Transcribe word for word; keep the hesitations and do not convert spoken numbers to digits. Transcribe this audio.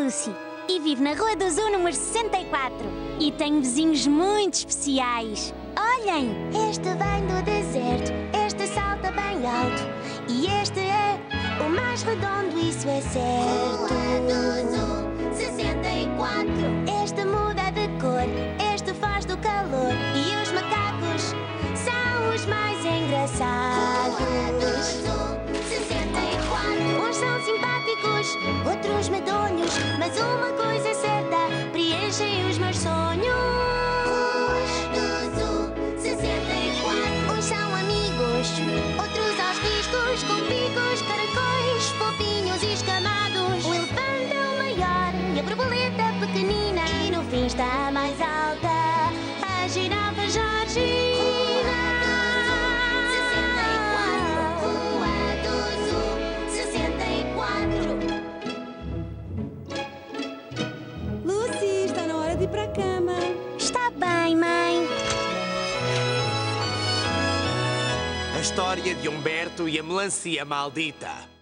Lucy e vivo na Rua do Zoo número sessenta e quatro. E tenho vizinhos muito especiais. Olhem! Este vem do deserto, este salta bem alto. E este é o mais redondo, isso é certo. Rua do Zoo sessenta e quatro. Este muda de cor, este faz do calor. E os macacos são os mais engraçados. Rua do Zoo sessenta e quatro. Uns são simpáticos, outros medonhos. Mas uma coisa é certa, preenchem os meus sonhos. Rua do Zoo sessenta e quatro. Uns são amigos, outros aos riscos, com picos, caracóis, fofinhos e escamados. O elefante é o maior e a borboleta pequenina. E no fim está a mais alta, a girafa Georgina. Rua do Zoo sessenta e quatro. Lucy, está na hora de ir para a cama. Está bem, mãe. A história de Humberto e a melancia maldita.